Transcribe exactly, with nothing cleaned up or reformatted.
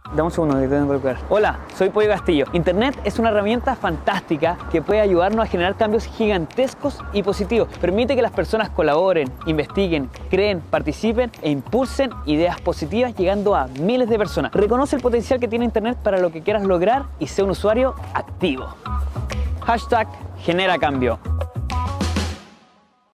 Dame un segundo que tengo que colocar. Hola, soy Pollo Castillo. Internet es una herramienta fantástica que puede ayudarnos a generar cambios gigantescos y positivos. Permite que las personas colaboren, investiguen, creen, participen e impulsen ideas positivas llegando a miles de personas. Reconoce el potencial que tiene Internet para lo que quieras lograr y sé un usuario activo. Hashtag genera cambio.